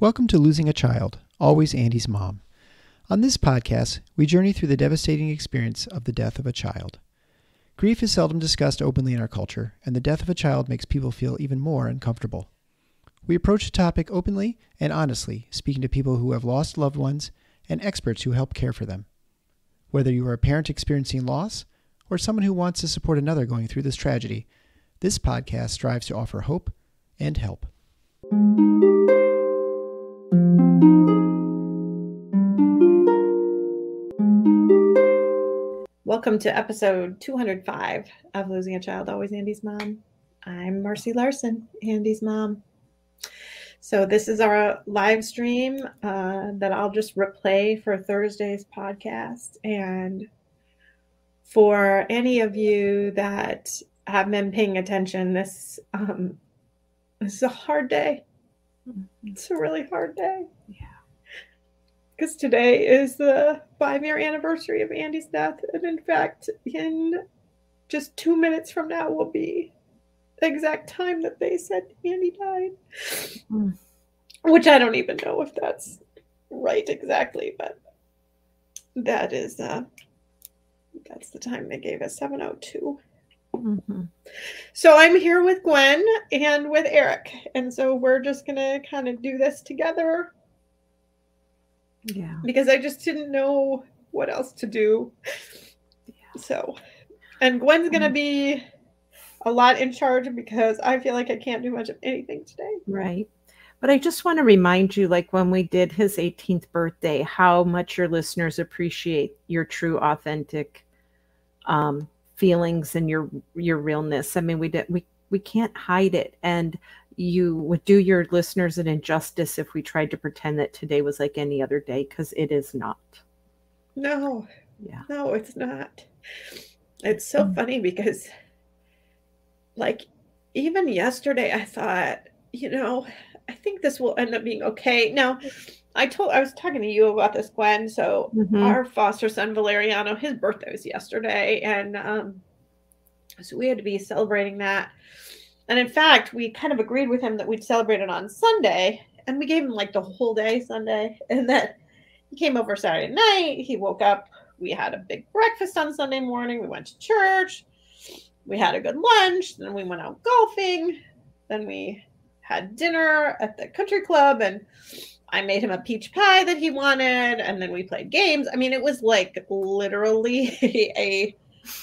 Welcome to Losing a Child, Always Andy's Mom. On this podcast, we journey through the devastating experience of the death of a child. Grief is seldom discussed openly in our culture, and the death of a child makes people feel even more uncomfortable. We approach the topic openly and honestly, speaking to people who have lost loved ones and experts who help care for them. Whether you are a parent experiencing loss or someone who wants to support another going through this tragedy, this podcast strives to offer hope and help. Welcome to episode 205 of Losing a Child, Always Andy's Mom. I'm Marcy Larson, Andy's mom. So this is our live stream that I'll just replay for Thursday's podcast. And for any of you that have been paying attention, this is a hard day. It's a really hard day. Yeah. Because today is the 5-year anniversary of Andy's death. And in fact, in just 2 minutes from now will be the exact time that they said Andy died. Which I don't even know if that's right exactly, but that is, that's the time they gave us, 7:02. Mm-hmm. So I'm here with Gwen and with Eric. And so we're just going to kind of do this together. Yeah. Because I just didn't know what else to do. Yeah. So, and Gwen's going to be a lot in charge because I feel like I can't do much of anything today. Right. But I just want to remind you, like when we did his 18th birthday, how much your listeners appreciate your true, authentic feelings and your realness. I mean, we can't hide it. And you would do your listeners an injustice if we tried to pretend that today was like any other day, because it is not. No. Yeah. No, it's not. It's so funny because like even yesterday I thought, I think this will end up being okay. Now, I was talking to you about this, Gwen. So our foster son, Valeriano, his birthday was yesterday. And so we had to be celebrating that. And in fact, we kind of agreed with him that we'd celebrate it on Sunday. And we gave him like the whole day Sunday. And then he came over Saturday night. He woke up. We had a big breakfast on Sunday morning. We went to church. We had a good lunch. Then we went out golfing. Then we had dinner at the country club, and I made him a peach pie that he wanted, and then we played games. I mean, it was like literally a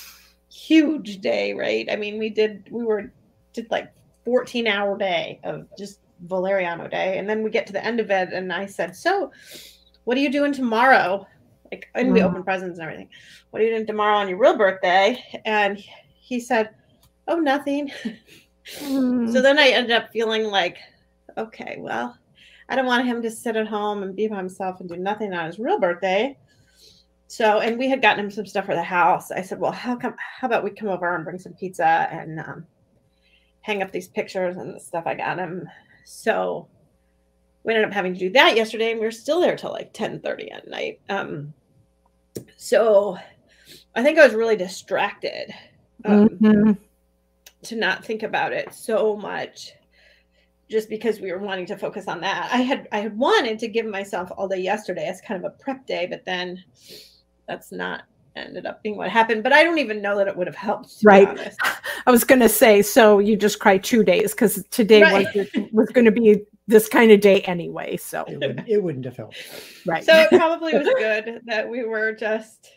huge day, right? I mean, we did like 14-hour day of just Valeriano day, and then we get to the end of it, and I said, "So, what are you doing tomorrow?" Like, and we opened presents and everything. "What are you doing tomorrow on your real birthday?" And he said, "Oh, nothing." So then I ended up feeling like, okay, well, I don't want him to sit at home and be by himself and do nothing on his real birthday. So, and we had gotten him some stuff for the house. I said, well, how about we come over and bring some pizza and hang up these pictures and the stuff I got him. So we ended up having to do that yesterday, and we were still there till like 10:30 at night. So I think I was really distracted. To not think about it so much, just because we were wanting to focus on that. I had wanted to give myself all day yesterday as kind of a prep day, but then that's not ended up being what happened. But I don't even know that it would have helped, to be honest. I was going to say, so you just cried 2 days because today was going to be this kind of day anyway. So it wouldn't have helped. Right. So it probably was good that we were just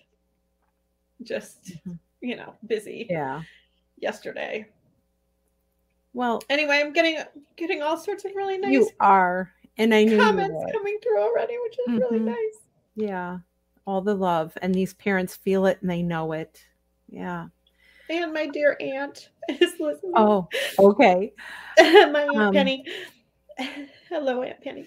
busy. Yeah. Yesterday. Well, anyway, I'm getting all sorts of really nice. You are, and I knew comments coming through already, which is really nice. Yeah, all the love, and these parents feel it and they know it. Yeah. And my dear aunt is listening. Oh, okay. My Aunt Penny. Hello, Aunt Penny.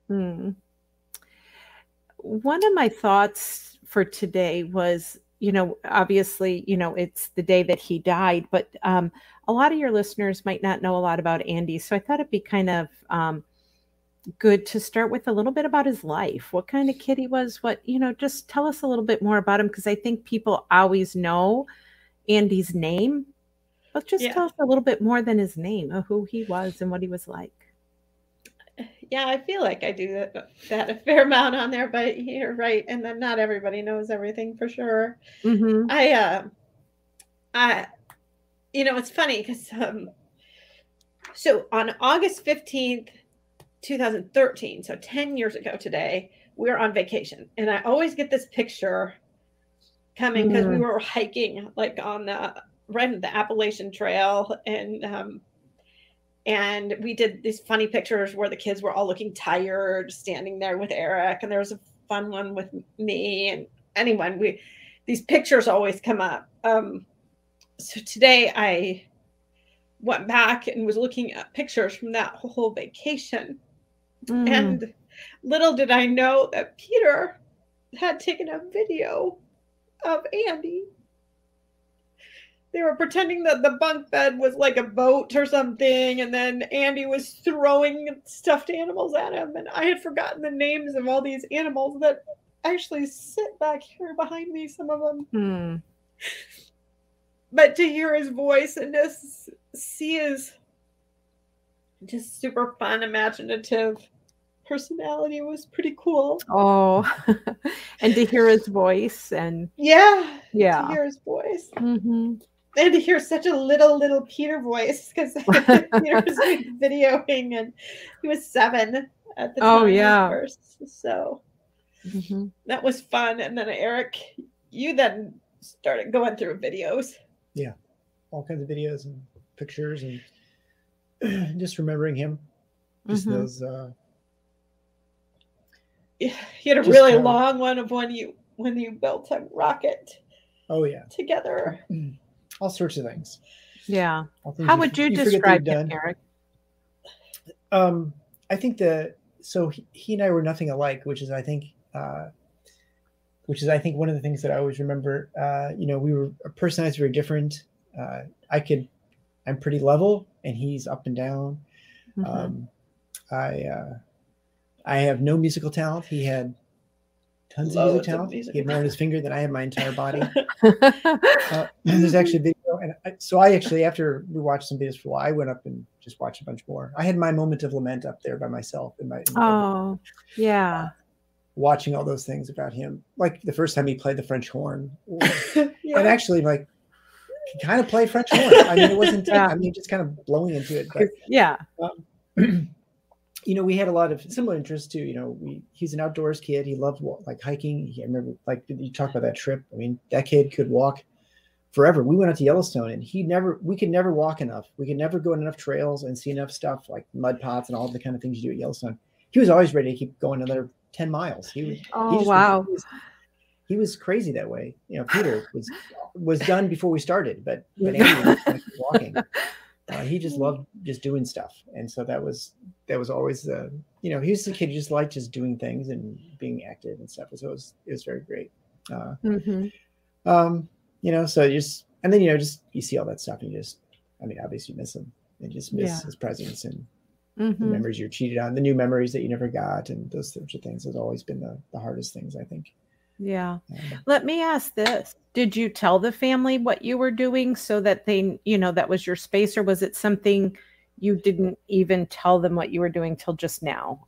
One of my thoughts for today was, obviously, it's the day that he died, but a lot of your listeners might not know a lot about Andy. So I thought it'd be kind of good to start with a little bit about his life, what kind of kid he was, just tell us a little bit more about him. Because I think people always know Andy's name, but just tell us a little bit more than his name of who he was and what he was like. Yeah, I feel like I do that a fair amount on there, but you're right. And then not everybody knows everything for sure. Mm-hmm. It's funny because so on August 15th, 2013, so 10 years ago today, we were on vacation. And I always get this picture coming because we were hiking like on the Appalachian Trail, and we did these funny pictures where the kids were all looking tired, standing there with Eric, and there was a fun one with me. And anyway, these pictures always come up. So today I went back and was looking at pictures from that whole vacation. And little did I know that Peter had taken a video of Andy. They were pretending that the bunk bed was like a boat or something, and then Andy was throwing stuffed animals at him, and I had forgotten the names of all these animals that actually sit back here behind me, some of them. But to hear his voice and just see his just super fun, imaginative personality was pretty cool. Oh, and to hear his voice, and to hear his voice. And to hear such a little Peter voice, because Peter was videoing and he was 7 at the time first. So that was fun. And then Eric, you then started going through videos. Yeah, all kinds of videos and pictures, and just remembering him. Just those. He had a really long one of when you built a rocket. Oh yeah. Together. All sorts of things. Yeah. How would you describe him, Eric? I think so he and I were nothing alike, which is I think one of the things that I always remember. We were personalities very different. I'm pretty level and he's up and down. I have no musical talent. He had tons of musical talent. He had more on his finger than I had my entire body. There's actually a video. And so I actually, after we watched some videos for a while, I went up and just watched a bunch more. I had my moment of lament up there by myself. Watching all those things about him. Like the first time he played the French horn. And actually like kind of play French horn. I mean, it wasn't, just kind of blowing into it. But, we had a lot of similar interests too. He's an outdoors kid. He loved like hiking. I remember like you talk about that trip. I mean, that kid could walk forever. We went out to Yellowstone and we could never walk enough. We could never go on enough trails and see enough stuff like mud pots and all the kind of things you do at Yellowstone. He was always ready to keep going another 10 miles. He was crazy that way. Peter was done before we started, but Andy was walking. He just loved just doing stuff. And so that was always he was the kid who just liked just doing things and being active and stuff. So it was very great. So you see all that stuff and obviously you miss him and just miss his presence and the memories you're cheated on, the new memories that you never got, and those sorts of things has always been the hardest things, I think. Yeah. Let me ask this. Did you tell the family what you were doing so that they, that was your space, or was it something you didn't even tell them what you were doing till just now?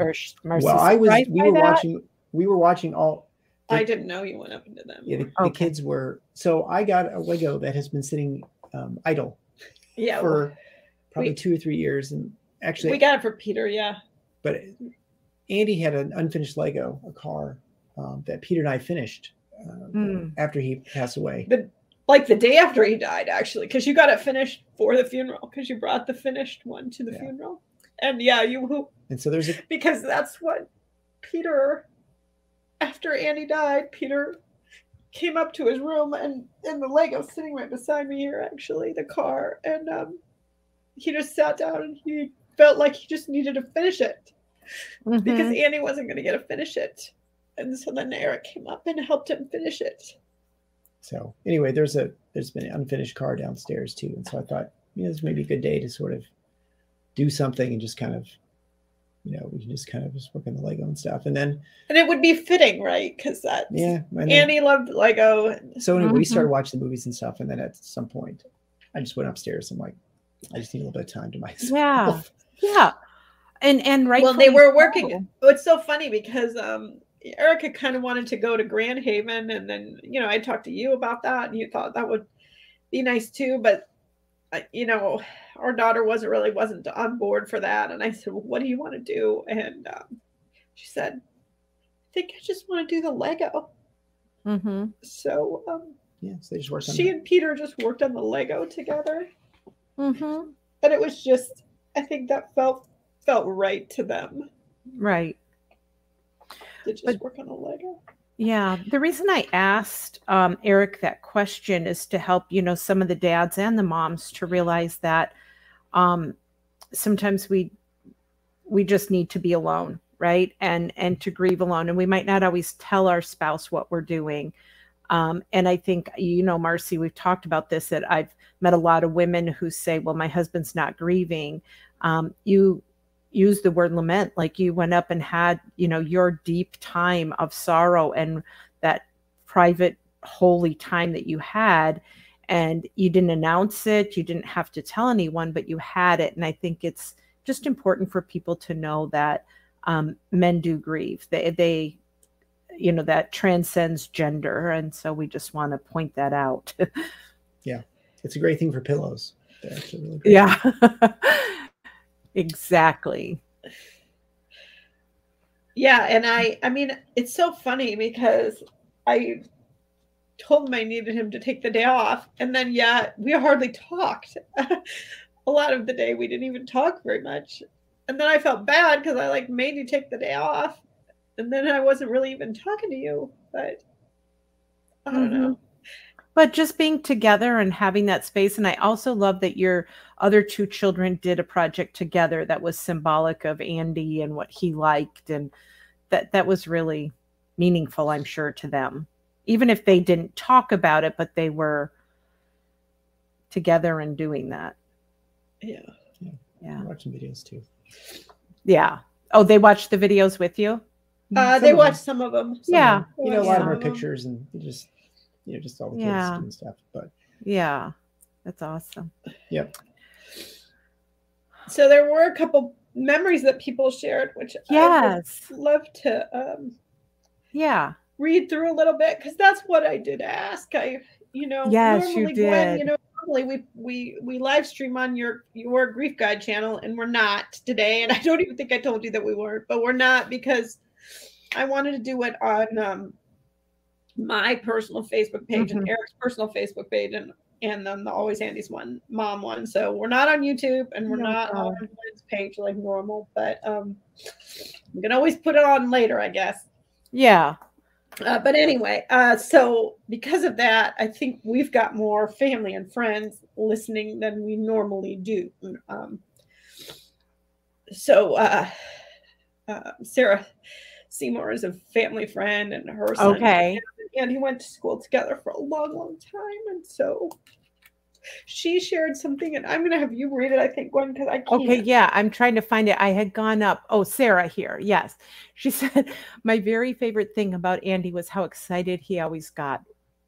We were watching all. I didn't know you went up into them. Yeah, the kids were. So I got a Lego that has been sitting idle for probably 2 or 3 years. And actually, we got it for Peter. Yeah. But Andy had an unfinished Lego, a car that Peter and I finished after he passed away. Like the day after he died, actually, because you got it finished for the funeral, because you brought the finished one to the funeral. And and so because that's what Peter, after Andy died, Peter came up to his room and the Lego sitting right beside me here, actually, the car. And he just sat down and he felt like he just needed to finish it because Andy wasn't going to get to finish it. And so then Eric came up and helped him finish it. So anyway, there's been an unfinished car downstairs too. And so I thought, this may be a good day to sort of do something and just kind of, we can just kind of just work on the Lego and stuff. And it would be fitting, right? Because Andy loved Lego. So anyway, we started watching the movies and stuff. And then at some point I just went upstairs. I'm like, I just need a little bit of time to myself. Yeah. And right. Well, they were working. Oh, it's so funny because Erica kind of wanted to go to Grand Haven, and then I talked to you about that, and you thought that would be nice too, but our daughter wasn't on board for that, and I said, well, what do you want to do? And she said, I think I just want to do the Lego. Mm-hmm. So so they just worked on she and Peter just worked on the Lego together. Mm-hmm. And it was just, I think that felt right to them. Right. To just work on the Lego. Yeah. The reason I asked Eric that question is to help, some of the dads and the moms to realize that sometimes we just need to be alone, right? And to grieve alone. And we might not always tell our spouse what we're doing. And I think, Marcy, we've talked about this, that I've met a lot of women who say, well, my husband's not grieving. You use the word lament, like you went up and had, your deep time of sorrow and that private, holy time that you had, and you didn't announce it. You didn't have to tell anyone, but you had it. And I think it's just important for people to know that men do grieve. They that transcends gender. And so we just want to point that out. Yeah. It's a great thing for pillows. They're actually really great. Yeah. Exactly. Yeah. And I mean, it's so funny because I told him I needed him to take the day off. And then, we hardly talked. A lot of the day, we didn't even talk very much. And then I felt bad because I made you take the day off. And then I wasn't really even talking to you, but I don't know. But just being together and having that space. And I also love that your other two children did a project together that was symbolic of Andy and what he liked. And that was really meaningful, I'm sure, to them, even if they didn't talk about it, but they were together and doing that. Yeah. I watched some videos too. Yeah. Oh, they watched the videos with you? They watched some of them. Yeah. A lot of our pictures and just all the kids and stuff. But yeah, that's awesome. Yep. So there were a couple memories that people shared, which I would love to read through a little bit, because that's what I did ask. Yes, normally, you did. Gwen, normally we live stream on your Grief Guide channel, and we're not today. And I don't even think I told you that we weren't, but we're not because I wanted to do it on my personal Facebook page and Eric's personal Facebook page, and then the Always Andy's mom one. So we're not on YouTube, and we're not on Gwen's page like normal, but we can always put it on later, I guess. Yeah. But anyway, so because of that, I think we've got more family and friends listening than we normally do. So Sarah Seymour is a family friend, and her son. Okay. And he went to school together for a long, long time. And so she shared something, and I'm going to have you read it, I think, Gwen, because I can't. Okay, yeah, I'm trying to find it. I had gone up. Oh, Sarah here. Yes. She said, my very favorite thing about Andy was how excited he always got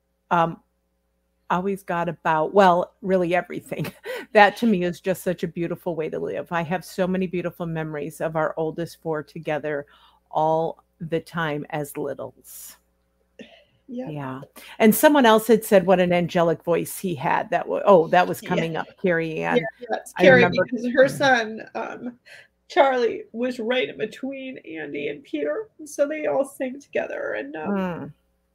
about, well, really everything. That to me is just such a beautiful way to live. I have so many beautiful memories of our oldest four together all the time as littles. Yeah. And someone else had said what an angelic voice he had. That was coming up, Carrie Ann. Yeah, it's Carrie, because her son Charlie was right in between Andy and Peter, and so they all sang together. And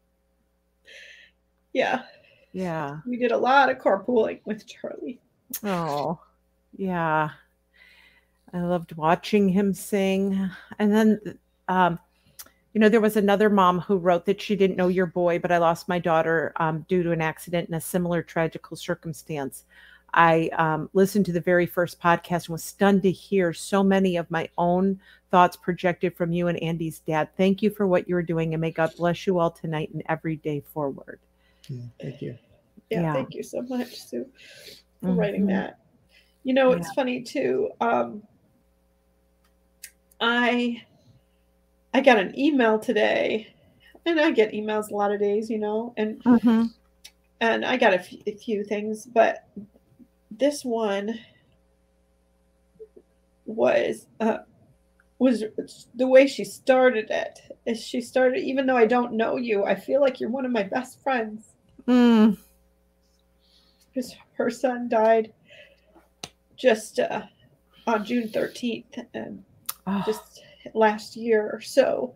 we did a lot of carpooling with Charlie. Oh, yeah. I loved watching him sing. And then there was another mom who wrote that she didn't know your boy, but I lost my daughter due to an accident in a similar tragical circumstance. I listened to the very first podcast and was stunned to hear so many of my own thoughts projected from you and Andy's dad. Thank you for what you're doing, and may God bless you all tonight and every day forward. Yeah, thank you. Yeah, thank you so much, Sue, for writing that. It's funny too. I got an email today, and I get emails a lot of days, and I got a few things, but this one was was the way she started it. Is she started, even though I don't know you, I feel like you're one of my best friends. Mm. Because her son died just on June 13th, and just last year or so.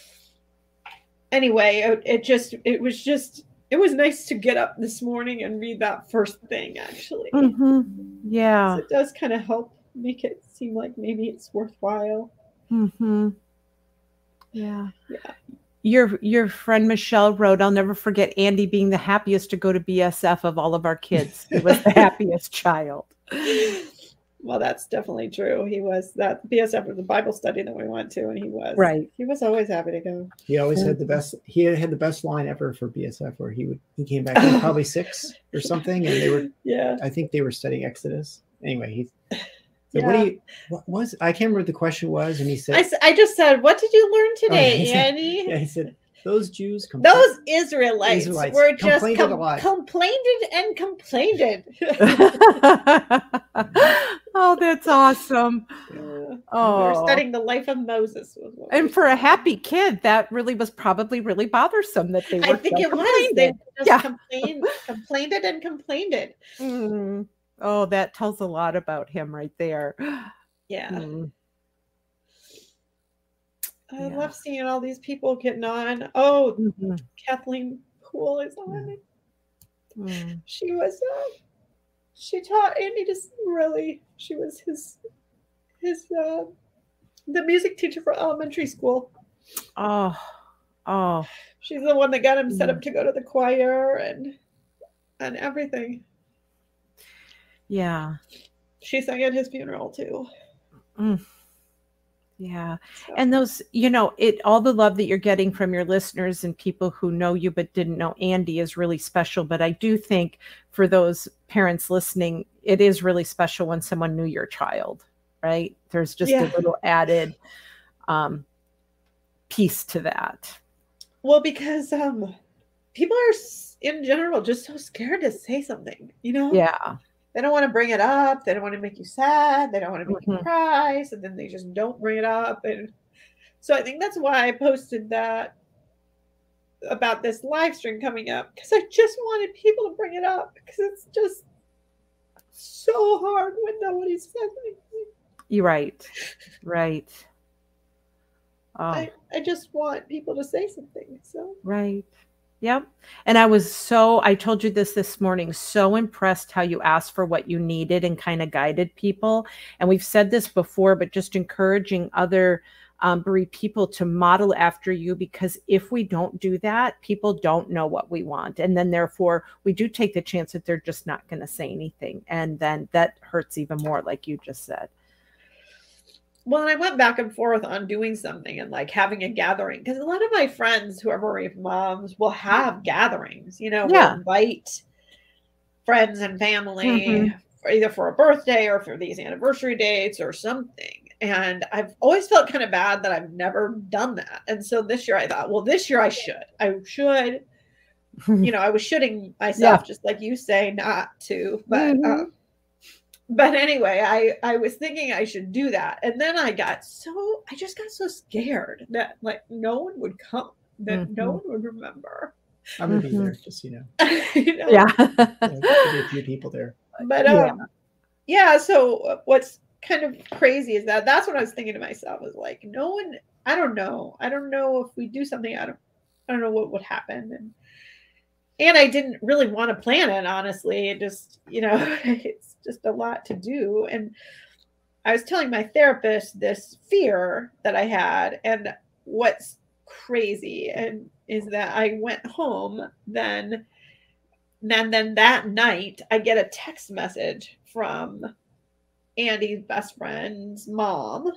Anyway, it was nice to get up this morning and read that first thing, actually. Mm-hmm. Yeah. It does kind of help make it seem like maybe it's worthwhile. Mm-hmm. Yeah. Your friend Michelle wrote, "I'll never forget Andy being the happiest to go to BSF of all of our kids. He was the happiest child." Well, that's definitely true. He was. That BSF was the Bible study that we went to, and he was. Right. He was always happy to go. He always had the best. He had the best line ever for BSF, where he came back. He was probably 6 or something, and they were. Yeah. I think they were studying Exodus. Anyway, yeah. What was? I can't remember what the question was, and he said. I just said, "What did you learn today, Andy?" Yeah, he said. Those Jews, those Israelites were just complained and complained. Oh, that's awesome. Yeah. Oh, we were studying the life of Moses. And for a happy kid, that really was probably really bothersome that they were. I think it was. They just complained and complained it. Mm. Oh, that tells a lot about him right there. Yeah. Mm. I love seeing all these people getting on. Oh, Kathleen Poole is on it. Mm. She was, she taught Andy to really, she was the music teacher for elementary school. Oh. She's the one that got him set up to go to the choir and everything. Yeah. She sang at his funeral too. Mm. Yeah. So. And those, all the love that you're getting from your listeners and people who know you but didn't know Andy is really special. But I do think for those parents listening, it is really special when someone knew your child, right? There's just a little added piece to that. Well, because people are in general just so scared to say something, Yeah. They don't want to bring it up. They don't want to make you sad. They don't want to make you cry. So then they just don't bring it up. And so I think that's why I posted that about this live stream coming up, because I just wanted people to bring it up, because it's just so hard when nobody says anything. You're right. Right. Oh. I just want people to say something. So right. Yep. And I told you this morning, so impressed how you asked for what you needed and kind of guided people. And we've said this before, but just encouraging other bereaved people to model after you, because if we don't do that, people don't know what we want. And then therefore we do take the chance that they're just not going to say anything. And then that hurts even more, like you just said. Well, and I went back and forth on doing something and like having a gathering, because a lot of my friends who are bereaved moms will have gatherings, we'll invite friends and family either for a birthday or for these anniversary dates or something. And I've always felt kind of bad that I've never done that. And so this year I thought, well, this year I should, I was shooting myself, just like you say, not to, but anyway, I was thinking I should do that. And then I just got so scared that like no one would come, that no one would remember. I'm going to be there, just, Yeah. There'll be a few people there. But so what's kind of crazy is that's what I was thinking to myself, was like, no one, I don't know if we do something, I don't know what would happen. And I didn't really want to plan it, honestly. It just, it's just a lot to do. And I was telling my therapist this fear that I had, and what's crazy is that I went home then that night I get a text message from Andy's best friend's mom.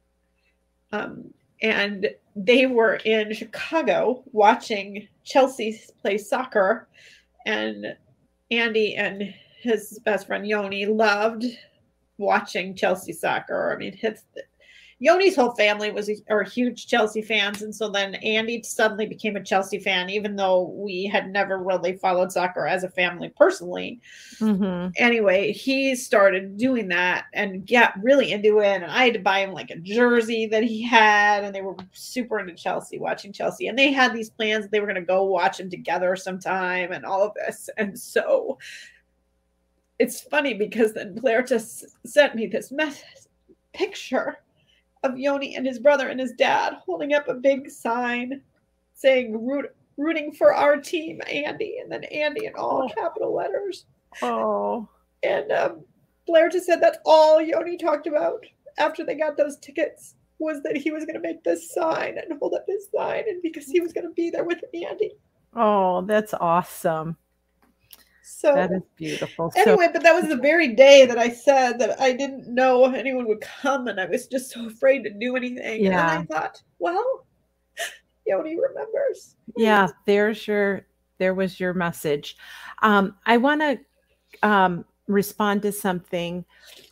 And they were in Chicago watching Chelsea play soccer, and Andy and his best friend Joni loved watching Chelsea soccer. I mean, Yoni's whole family are huge Chelsea fans. And so then Andy suddenly became a Chelsea fan, even though we had never really followed soccer as a family personally. Anyway, he started doing that and got really into it. And I had to buy him like a jersey that he had. And they were super into Chelsea, watching Chelsea. And they had these plans that they were going to go watch him together sometime and all of this. And so it's funny because then Blair just sent me this picture of Joni and his brother and his dad holding up a big sign saying rooting for our team, Andy, and then Andy in all capital letters. Oh. And Blair just said that's all Joni talked about after they got those tickets, was that he was going to make this sign and hold up his sign, and because he was going to be there with Andy. Oh, that's awesome. So that is beautiful. Anyway, but that was the very day that I said that I didn't know if anyone would come, and I was just so afraid to do anything. Yeah. And I thought, well, Joni remembers. Yeah, there was your message. I want to respond to something.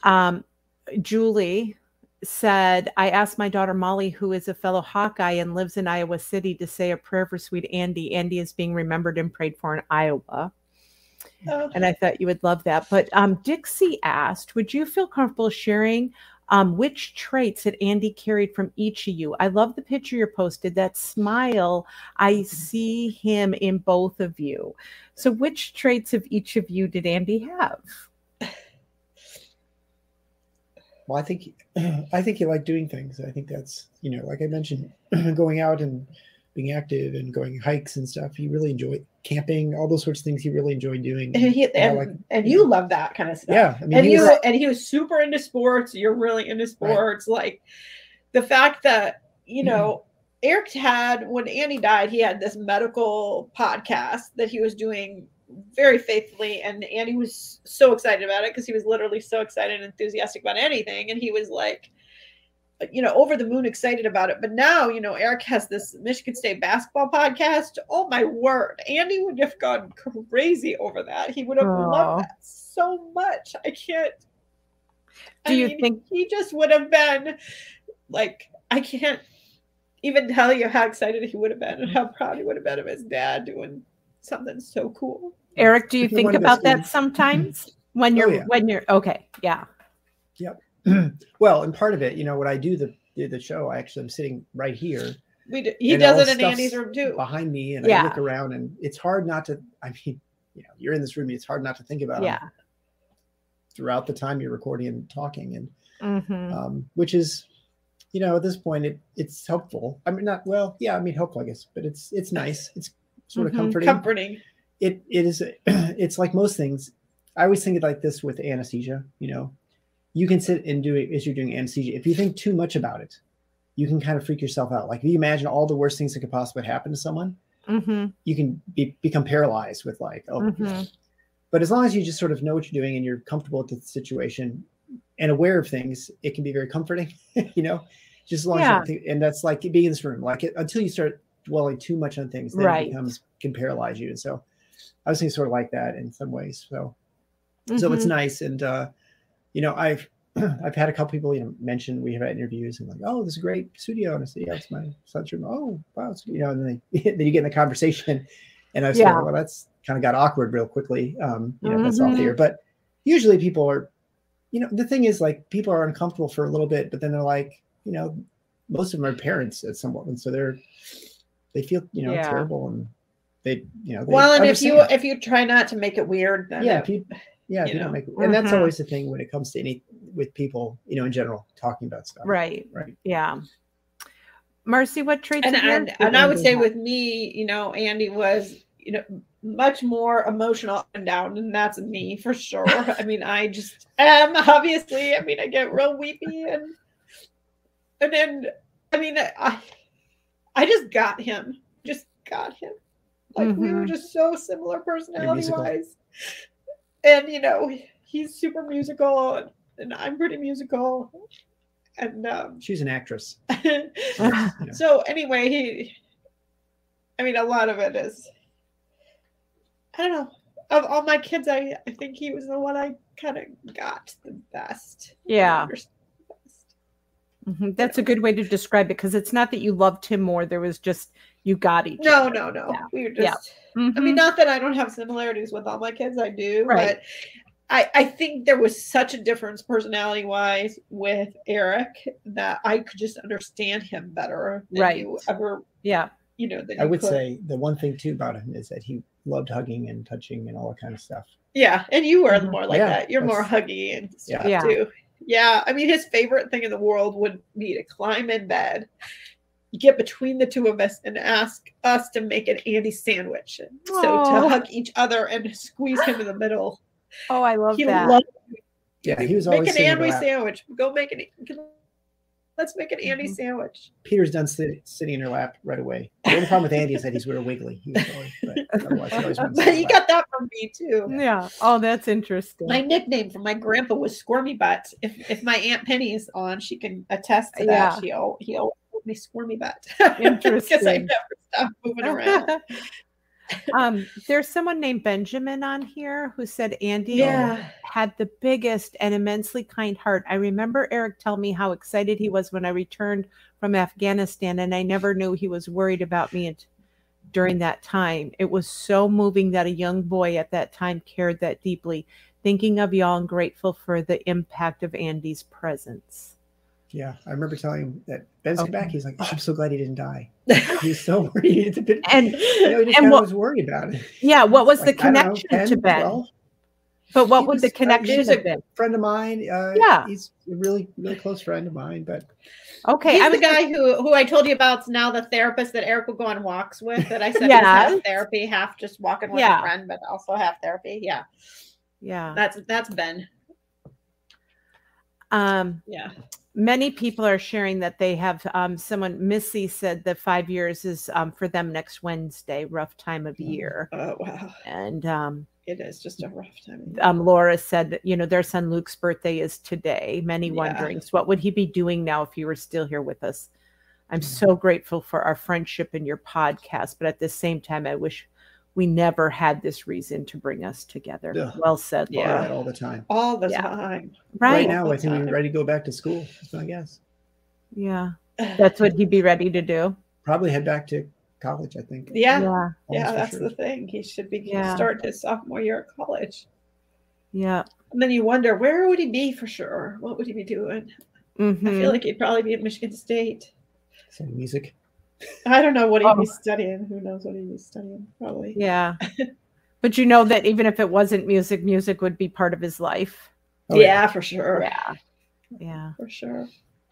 Julie said, I asked my daughter Molly, who is a fellow Hawkeye and lives in Iowa City, to say a prayer for sweet Andy. Andy is being remembered and prayed for in Iowa. Oh. And I thought you would love that. But Dixie asked, would you feel comfortable sharing which traits that Andy carried from each of you? I love the picture you posted, that smile. I see him in both of you. So which traits of each of you did Andy have? Well, I think he liked doing things. I think that's, like I mentioned, going out and being active and going hikes and stuff. He really enjoyed camping, all those sorts of things he really enjoyed doing. And you love that kind of stuff. Yeah. I mean, and he was super into sports. You're really into sports. Right. Like the fact that, Eric had, when Andy died, he had this medical podcast that he was doing very faithfully, and Andy was so excited about it because he was literally so excited and enthusiastic about anything, and he was like, over the moon excited about it. But now, Eric has this Michigan State basketball podcast. Oh my word. Andy would have gone crazy over that. He would have loved that so much. I can't. Do you think he just would have been like, I can't even tell you how excited he would have been and how proud he would have been of his dad doing something so cool. Eric, do you think about that sometimes when you're okay? Yeah. Yep. Well, and part of it, when I do the show, I actually am sitting right here. He does it in Andy's room too. Behind me, and I look around, and it's hard not to. I mean, you're in this room. It's hard not to think about him throughout the time you're recording and talking, and which is, at this point, it's helpful. I mean, helpful, I guess, but it's nice. It's sort of comforting. It is. It's like most things. I always think of like this with anesthesia. You can sit and do it as you're doing anesthesia. If you think too much about it, you can kind of freak yourself out. Like if you imagine all the worst things that could possibly happen to someone, you can become paralyzed with like, But as long as you just sort of know what you're doing and you're comfortable with the situation and aware of things, it can be very comforting, just as long as you think, and that's like being in this room, like until you start dwelling too much on things, then it can paralyze you. And so I was thinking sort of like that in some ways. So it's nice. And, I've had a couple people, mention we have had interviews and like, oh, this is a great studio. And I say, yeah, it's my son's room. Oh, wow. And then you get in the conversation and I was like, well, that's kind of got awkward real quickly. That's off the air. But usually people are, the thing is like people are uncomfortable for a little bit, but then they're like, most of them are parents at some point. And so they feel, terrible and they well, and if you try not to make it weird, then and that's always the thing when it comes to with people, in general, talking about stuff. Right. Yeah. Marcy, what traits? And I would say with me, Andy was, much more emotional up and down, and that's me for sure. I mean, I just am obviously. I mean, I get real weepy, and then I just got him. Like we were just so similar personality wise. And, he's super musical and I'm pretty musical. And she's an actress. So anyway, a lot of it is, I don't know. Of all my kids, I think he was the one I kind of got the best. Yeah. Mm-hmm. That's a good way to describe it, because it's not that you loved him more. There was just, you got each other. No. Yeah. We were just, Mm-hmm. I mean, not that I don't have similarities with all my kids, I do, right. but I think there was such a difference personality wise with Eric that I could just understand him better than you ever, than I would say the one thing too about him is that he loved hugging and touching and all that kind of stuff. Yeah. And you were more like that. You're more huggy and stuff too. Yeah. I mean, his favorite thing in the world would be to climb in bed, get between the two of us, and ask us to make an Andy sandwich. So to hug each other and squeeze him in the middle. Oh, I love that. He was always make an Andy sandwich. Go make it. Let's make an Andy sandwich. Peter's done sitting in her lap right away. The only problem with Andy is that he's real wiggly. He got that from me too. Yeah. Oh, that's interesting. My nickname from my grandpa was Squirmy Butt. If my Aunt Penny is on, she can attest to that. He always called me Squirmy Butt. Interesting. Because I never stopped moving around. There's someone named Benjamin on here who said Andy had the biggest and immensely kind heart. I remember Eric telling me how excited he was when I returned from Afghanistan, and I never knew he was worried about me during that time. It was so moving that a young boy at that time cared that deeply. Thinking of y'all and grateful for the impact of Andy's presence. Yeah, I remember telling him that Ben's back. He's like, "Oh, I'm so glad he didn't die." He's so worried. He just was worried about it. Yeah, what was the connection to Ben? 12? But what was the connection to Ben? Friend of mine. He's a really, really close friend of mine. But okay, he's the guy who I told you about. Now the therapist that Eric will go on walks with. That I said was half therapy, half just walking with a friend, but also half therapy. Yeah. That's Ben. Many people are sharing that they have Missy said that 5 years is for them next Wednesday, rough time of year. Oh, wow. And it is just a rough time. Laura said, their son Luke's birthday is today. Many wondering, so what would he be doing now if you were still here with us? I'm so grateful for our friendship and your podcast, but at the same time, I wish we never had this reason to bring us together. Yeah. Well said, Laura. Yeah, all the time. All the time. Right now, I think we're ready to go back to school, I guess. Yeah. That's what he'd be ready to do. Probably head back to college, I think. Yeah, that's the thing. He should be start his sophomore year at college. Yeah. And then you wonder, where would he be for sure? What would he be doing? Mm-hmm. I feel like he'd probably be at Michigan State. Studying music. I don't know what he'd be studying. Who knows what he'd be studying? Probably. Yeah. But that even if it wasn't music, music would be part of his life. Oh, yeah, for sure. Yeah. Yeah. For sure.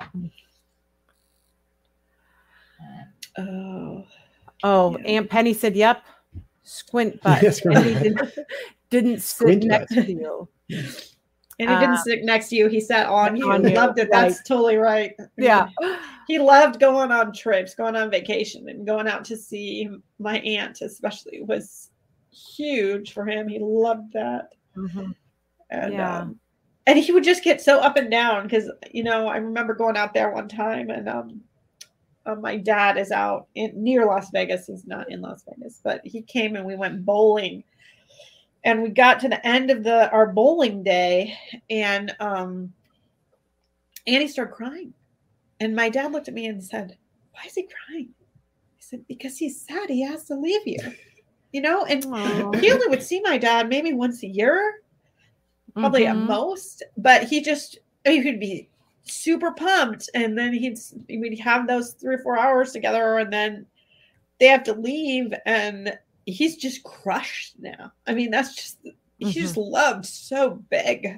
Oh, Aunt Penny said, yep. Squint butt. Yes, didn't sit next to you. And he didn't sit next to you. He sat on you. Loved it. That's totally right. Yeah. He loved going on trips, going on vacation, and going out to see my aunt, especially, was huge for him. He loved that. Mm-hmm. And he would just get so up and down because, I remember going out there one time and my dad is out near Las Vegas. He's not in Las Vegas, but he came and we went bowling. And we got to the end of our bowling day, and Annie started crying. And my dad looked at me and said, "Why is he crying?" I said, "Because he's sad. He has to leave you." And he only would see my dad maybe once a year, probably at most. But he could be super pumped, and then we'd have those 3 or 4 hours together, and then they have to leave, and he's just crushed now. I mean, that's just, he just loved so big.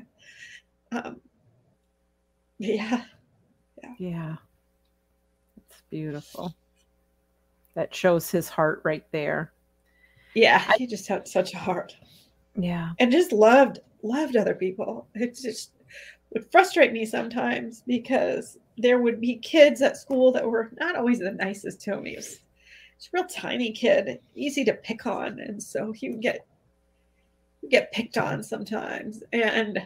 Yeah. It's beautiful. That shows his heart right there. Yeah. He just had such a heart. Yeah. And just loved other people. It just would frustrate me sometimes because there would be kids at school that were not always the nicest to him. He's a real tiny kid, easy to pick on, and so he would get picked on sometimes, and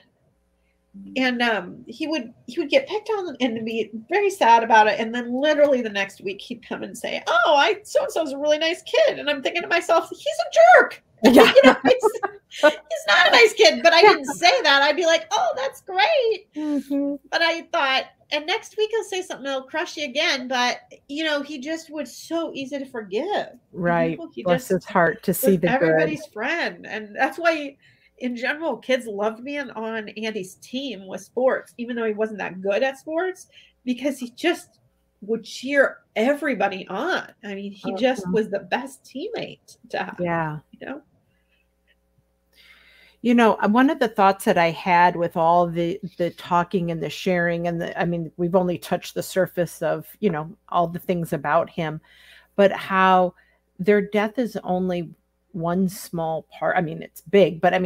he would get picked on and be very sad about it, and then literally the next week he'd come and say, "Oh, so and so's a really nice kid," and I'm thinking to myself, he's a jerk. Yeah. He's not a nice kid, but I didn't say that. I'd be like, oh, that's great. But I thought, and next week he'll say something that'll crush you again. But, he just was so easy to forgive. Right. He Bless his heart to see the everybody's friend. And that's why, in general, kids loved me on Andy's team with sports, even though he wasn't that good at sports, because he just would cheer everybody on. I mean, he just was the best teammate to have. Yeah. One of the thoughts that I had with all the talking and the sharing and we've only touched the surface of, all the things about him, but how their death is only one small part. I mean, it's big, but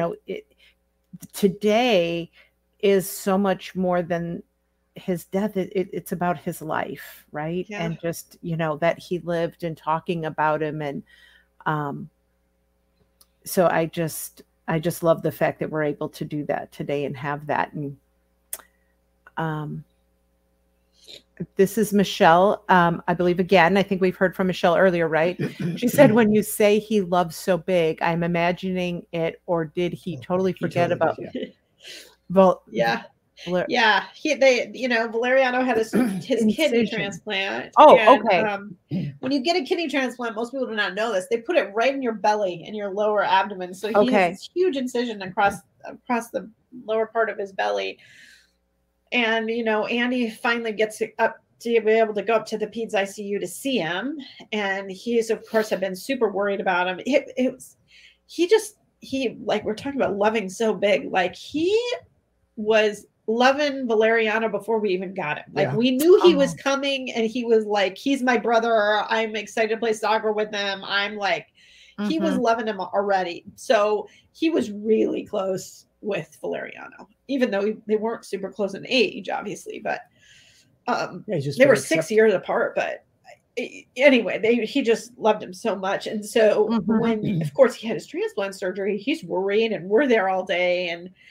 today is so much more than his death. It's about his life, right? Yeah. And just, that he lived and talking about him. And so I just love the fact that we're able to do that today and have that. And this is Michelle. I believe, again, I think we've heard from Michelle earlier, right? She said, when you say he loves so big, I'm imagining it, or did he totally forget about it? Well, yeah. Yeah, Valeriano had his kidney transplant. Oh, okay. When you get a kidney transplant, most people do not know this. They put it right in your belly, in your lower abdomen. So he has this huge incision across the lower part of his belly. And Andy finally gets up to be able to go up to the peds ICU to see him, and he's of course have been super worried about him. He like, we're talking about loving so big, like he was loving Valeriano before we even got him. Like we knew he was coming, and he was like, he's my brother. I'm excited to play soccer with him. I'm like, he was loving him already. So he was really close with Valeriano, even though they weren't super close in age, obviously, but they were 6 years apart. But anyway, he just loved him so much. And so when, of course, he had his transplant surgery, he's worried, and we're there all day.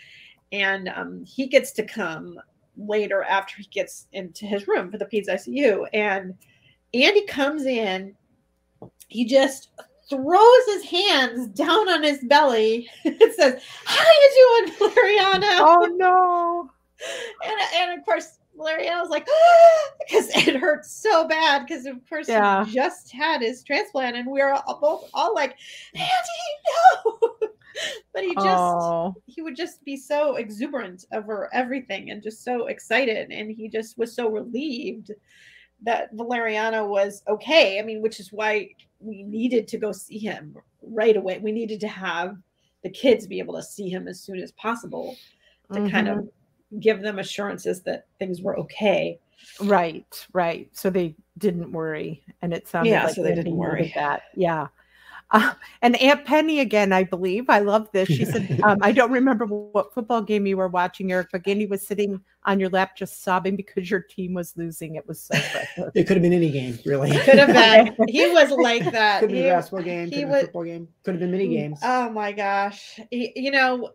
And he gets to come later after he gets into his room for the peds ICU. And Andy comes in, he just throws his hands down on his belly. It says, "How you doing, Valeriano?" Oh no! And of course, Valeriano's like, because it hurts so bad, because of course he just had his transplant, and we were both all like, "Andy, no!" But he would just be so exuberant over everything and just so excited, and he just was so relieved that Valeriano was okay. I mean, which is why we needed to go see him right away. We needed to have the kids be able to see him as soon as possible to kind of give them assurances that things were okay. Right. So they didn't worry. And it sounded like so they didn't worry. That. Yeah. And Aunt Penny, again, I believe, I love this. She said, I don't remember what football game you were watching, Eric, but Andy was sitting on your lap just sobbing because your team was losing. It was so precious. It could have been any game, really. Could have been. He was like that. Could have been a basketball game, could have been a football game, could have been many games. Oh my gosh. We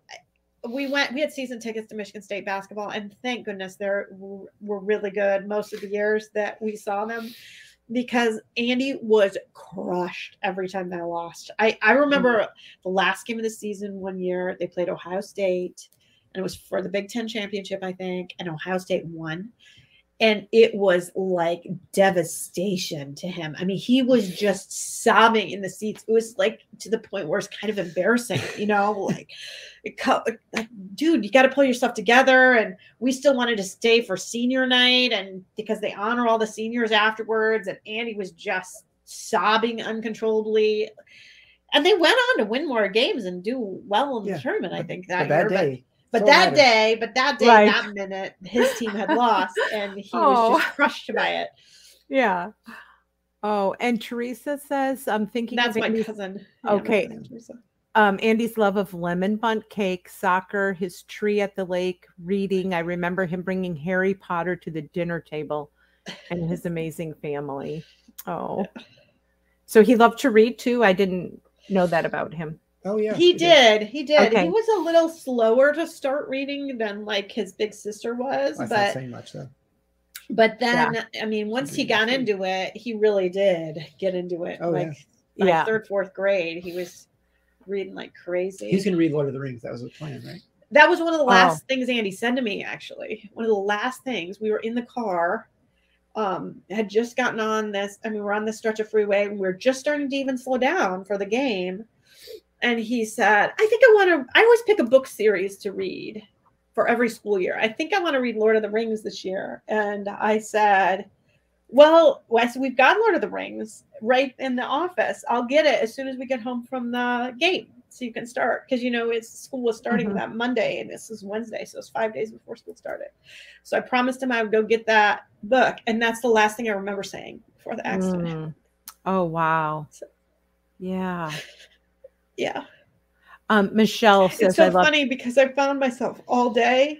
had season tickets to Michigan State basketball, and thank goodness they were really good most of the years that we saw them, because Andy was crushed every time they lost. I remember the last game of the season one year, they played Ohio State, and it was for the Big Ten championship, I think, and Ohio State won. And it was like devastation to him. I mean, he was just sobbing in the seats. It was like to the point where it's kind of embarrassing, like, dude, you got to pull yourself together. And we still wanted to stay for senior night, and because they honor all the seniors afterwards. And Andy was just sobbing uncontrollably. And they went on to win more games and do well in the tournament, I think, that year. Day. But that day, that minute, his team had lost, and he was just crushed by it. Yeah. Oh, and Teresa says, I'm thinking that's my cousin. Okay. Andy's love of lemon bundt cake, soccer, his tree at the lake, reading. I remember him bringing Harry Potter to the dinner table, and his amazing family. Oh, so he loved to read too. I didn't know that about him. Oh yeah, he did. Okay. He was a little slower to start reading than like his big sister was, that's not saying much though. But then, I mean, once he got into it, he really did get into it. By third, fourth grade, he was reading like crazy. He's going to read Lord of the Rings. That was the plan, right? That was one of the last things Andy said to me, actually. One of the last things. We were in the car, had just gotten on this. I mean, we're on this stretch of freeway, and we're just starting to even slow down for the game. And he said, I always pick a book series to read for every school year. I think I want to read Lord of the Rings this year. And I said, well, Wes, we've got Lord of the Rings right in the office. I'll get it as soon as we get home from the game. So you can start, because school was starting that Monday and this is Wednesday, so it's 5 days before school started. So I promised him I would go get that book, and that's the last thing I remember saying before the accident. Oh wow! So, yeah. Michelle says, it's so funny because I found myself all day.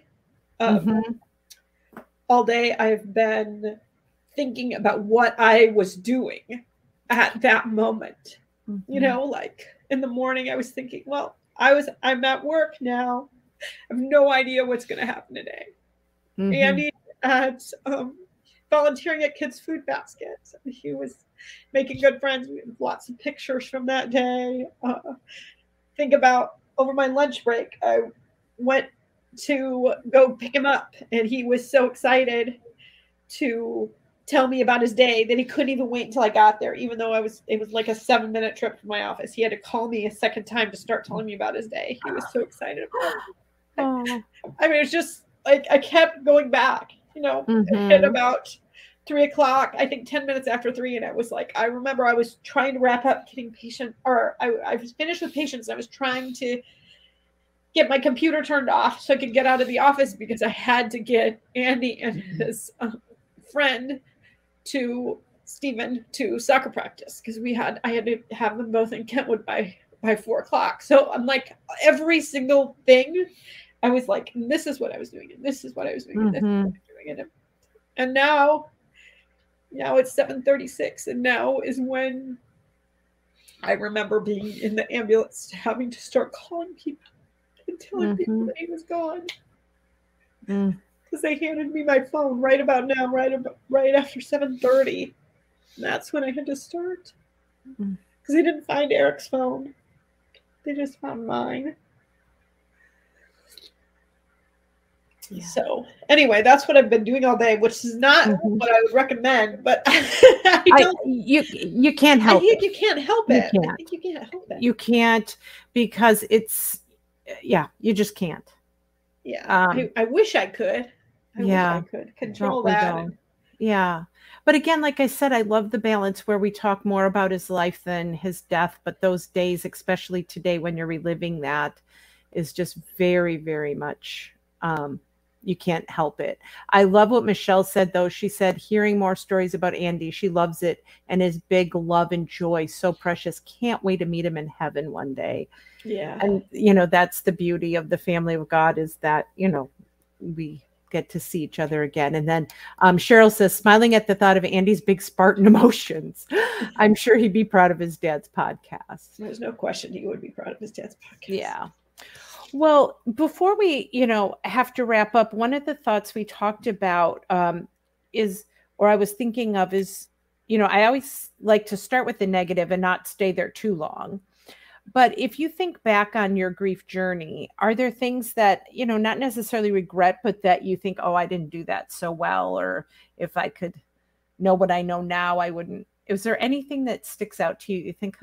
All day I've been thinking about what I was doing at that moment. Like. In the morning, I was thinking, well, I'm at work now. I have no idea what's going to happen today. Andy at volunteering at Kids Food Baskets. He was making good friends. We have lots of pictures from that day. Think about over my lunch break, I went to go pick him up, and he was so excited to tell me about his day that he couldn't even wait until I got there, even though it was like a 7-minute trip from my office. He had to call me a second time to start telling me about his day. He was so excited about it. I mean, it's just like I kept going back, at about 3:00, I think 10 minutes after 3. And it was like, I remember I was trying to wrap up getting I was finished with patients. And I was trying to get my computer turned off so I could get out of the office because I had to get Andy and his friend Stephen to soccer practice because I had to have them both in Kentwood by 4:00. So I'm like, every single thing I was like, this is what I was doing, and this is what I was doing, and this is what I was doing. And now it's 7:36, and now is when I remember being in the ambulance, having to start calling people and telling people that he was gone. Because they handed me my phone right about now, right after 7:30. And that's when I had to start. Because they didn't find Eric's phone. They just found mine. Yeah. So anyway, that's what I've been doing all day, which is not what I would recommend, but you can't help it. You can't help it. I think you can't help it. You can't, because you just can't. Yeah. I wish I could. I wish I could control that. Yeah. But again, like I said, I love the balance where we talk more about his life than his death. But those days, especially today when you're reliving that, is just very, very much, you can't help it. I love what Michelle said, though. She said, hearing more stories about Andy, she loves it. And his big love and joy, so precious. Can't wait to meet him in heaven one day. Yeah. And, that's the beauty of the family of God, is that, we get to see each other again. And then Cheryl says, smiling at the thought of Andy's big Spartan emotions. I'm sure he'd be proud of his dad's podcast. There's no question he would be proud of his dad's podcast. Yeah. Well, before we, have to wrap up, one of the thoughts we talked about I was thinking of is, I always like to start with the negative and not stay there too long. But if you think back on your grief journey, are there things that, not necessarily regret, but that you think, oh, I didn't do that so well, or if I could know what I know now, I wouldn't. Is there anything that sticks out to you? You think,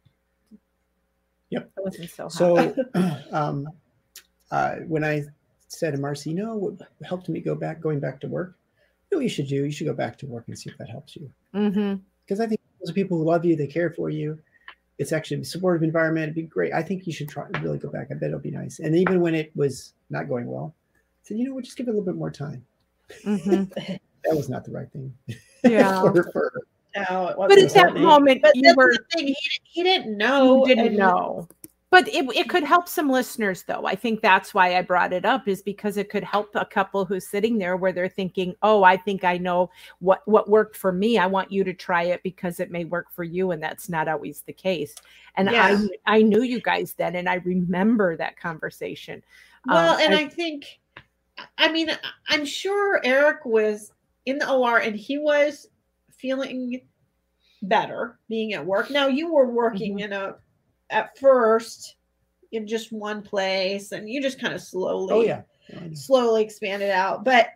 Yep. That wasn't so hard. So when I said to Marcy, what helped me going back to work, what you should do, you should go back to work and see if that helps you. Because I think those are people who love you, they care for you. It's actually a supportive environment. It'd be great. I think you should try to really go back. I bet it'll be nice. And even when it was not going well, I said, we'll just give it a little bit more time. That was not the right thing. Yeah. No, it wasn't. But at that moment, but the thing. He didn't know. You didn't know. But it could help some listeners, though. I think that's why I brought it up, is because it could help a couple who's sitting there where they're thinking, oh, I think I know what worked for me. I want you to try it because it may work for you. And that's not always the case. And I knew you guys then, and I remember that conversation. Well, I think, I'm sure Eric was in the OR and he was feeling better being at work. Now, you were working in a at first in just one place, and you just kind of slowly expand it out. But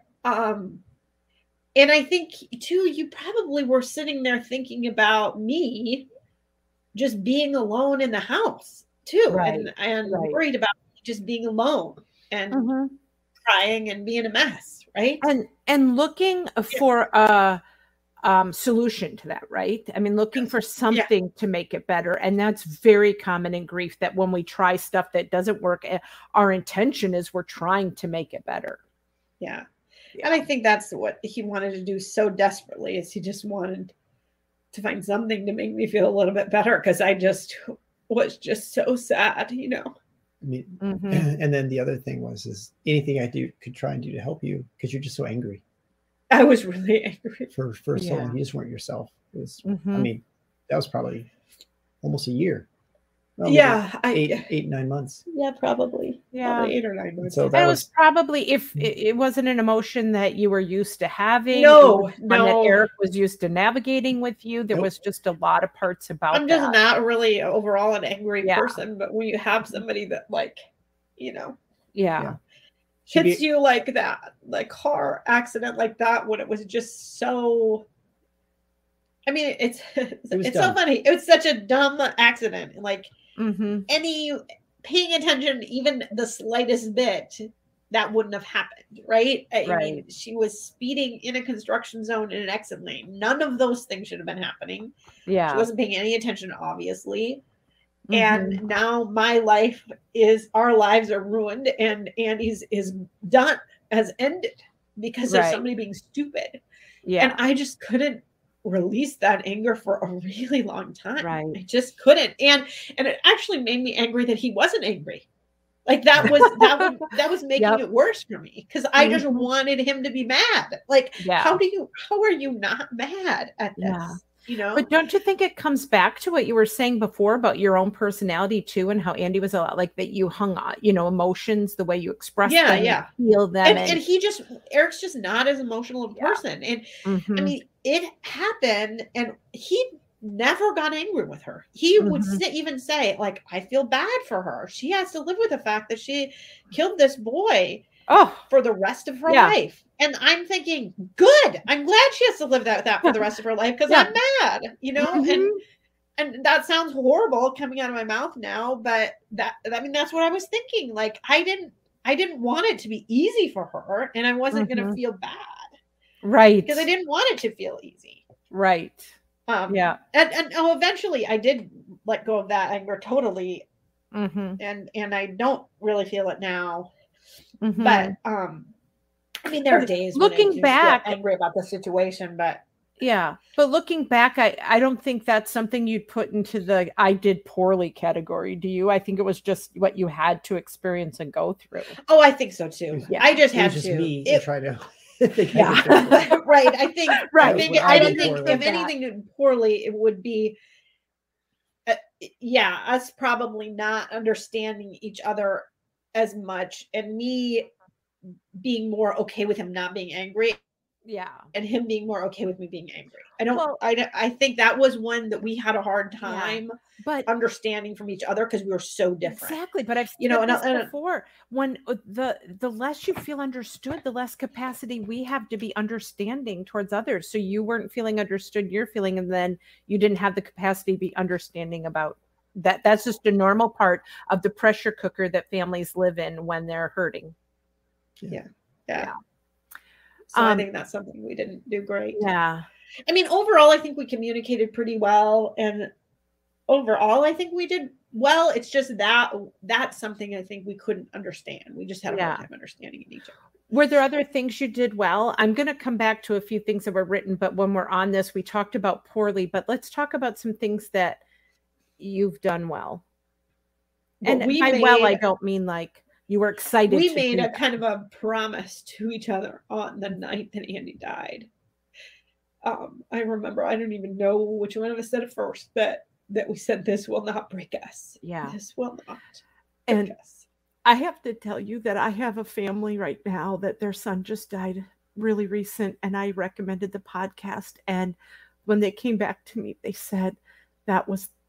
and I think too, you probably were sitting there thinking about me just being alone in the house too, Right. and worried about just being alone and crying and being a mess, right? And looking for a solution to that, right? I mean, looking for something to make it better. And that's very common in grief, that when we try stuff that doesn't work, our intention is we're trying to make it better. Yeah. And I think that's what he wanted to do so desperately, is he just wanted to find something to make me feel a little bit better, because I just was just so sad, you know. I mean, and then the other thing is anything I could try and do to help you, because you're just so angry. I was really angry for so long. You just weren't yourself. It was, I mean, that was probably almost a year. Well, 8-9 months. Yeah, probably 8 or 9 months. So that was probably, if it wasn't an emotion that you were used to having. No. That Eric was used to navigating with you. There was just a lot of parts about I'm just not really overall an angry person, but when you have somebody that, like, you know, hits you like that, like car accident like that, when it was just so, I mean, it's so funny. It was such a dumb accident. Like, any paying attention, even the slightest bit, that wouldn't have happened, right? I mean, she was speeding in a construction zone in an exit lane. None of those things should have been happening. She wasn't paying any attention, obviously. And now our lives are ruined, and Andy's is has ended because of somebody being stupid. And I just couldn't release that anger for a really long time. I just couldn't. And it actually made me angry that he wasn't angry. Like, that was making it worse for me, because I just wanted him to be mad. Like, how are you not mad at this? You know? But don't you think it comes back to what you were saying before about your own personality too, and how Andy was a lot like that? You hung on, you know, emotions, the way you express them, feel them, and Eric's just not as emotional a person. And I mean, it happened, and he never got angry with her. He would even say, like, I feel bad for her. She has to live with the fact that she killed this boy for the rest of her life. And I'm thinking, good. I'm glad she has to live that for the rest of her life, because I'm mad, you know. And that sounds horrible coming out of my mouth now, but that's what I was thinking. Like, I didn't want it to be easy for her, and I wasn't going to feel bad, because I didn't want it to feel easy, and eventually I did let go of that anger totally, and I don't really feel it now, but I mean, there are days looking when I back, get angry about the situation, but looking back, I don't think that's something you'd put into the I did poorly category. Do you? I think it was just what you had to experience and go through. Oh, I think so too. I just had to try to. Right. I think if anything did poorly, it would be us probably not understanding each other as much, and me being more okay with him not being angry, and him being more okay with me being angry. I think that was one that we had a hard time understanding from each other, because we were so different. Exactly. But I've seen this before. When the less you feel understood, the less capacity we have to be understanding towards others. So you weren't feeling understood, you're feeling, and then you didn't have the capacity to be understanding about that. That's just a normal part of the pressure cooker that families live in when they're hurting. So I think that's something we didn't do great. I mean, overall, I think we communicated pretty well, and overall, I think we did well. It's just that's something I think we couldn't understand. We just had a hard time understanding each other. Were there other things you did well? I'm going to come back to a few things that were written, but when we're on this, we talked about poorly, but let's talk about some things that you've done well. And by well, I don't mean like you were excited. We made a kind of a promise to each other on the night that Andy died. I remember, I don't even know which one of us said it first, that we said, this will not break us. This will not break us. I have to tell you that I have a family right now that their son just died really recent, and I recommended the podcast. And when they came back to me, they said that was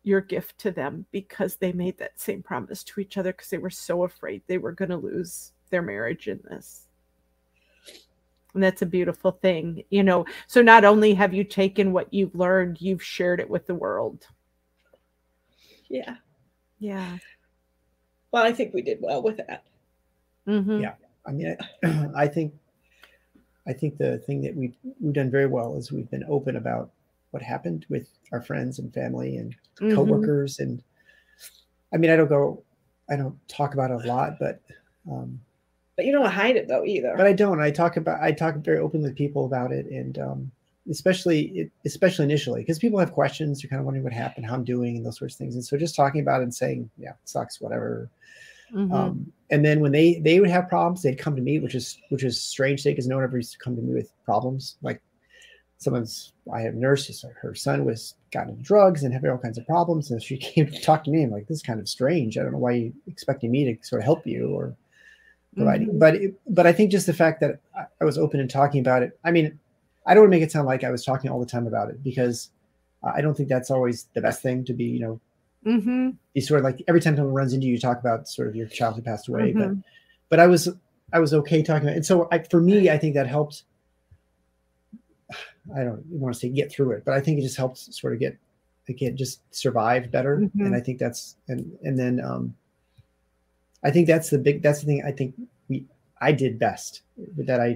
your gift to them because they made that same promise to each other because they were so afraid they were going to lose their marriage in this. And that's a beautiful thing, you know. So not only have you taken what you've learned, you've shared it with the world. Yeah. Yeah. Well, I think we did well with that. Mm-hmm. Yeah. I mean, I think the thing that we've done very well is we've been open about what happened with our friends and family and coworkers. And I mean, I don't talk about it a lot, but you don't hide it though either. But I don't. I talk very openly with people about it, and especially initially, because people have questions. You're kind of wondering what happened, how I'm doing, and those sorts of things. And so just talking about it and saying, yeah, it sucks, whatever. And then when they would have problems, they'd come to me, which is strange because no one ever used to come to me with problems. Like I had a nurse, her son was gotten into drugs and having all kinds of problems, and she came to talk to me. I'm like, this is kind of strange. I don't know why you're expecting me to sort of help you or providing. But I think just the fact that I was open and talking about it. I mean, I don't want to make it sound like I was talking all the time about it, because I don't think that's always the best thing to be, you know. You sort of like every time someone runs into you, talk about sort of your child who passed away. But I was okay talking about it. And so for me, I think that helped. I don't want to say get through it, but I think it just helps sort of just survive better. And I think that's, and then I think that's the thing I think I did best with that.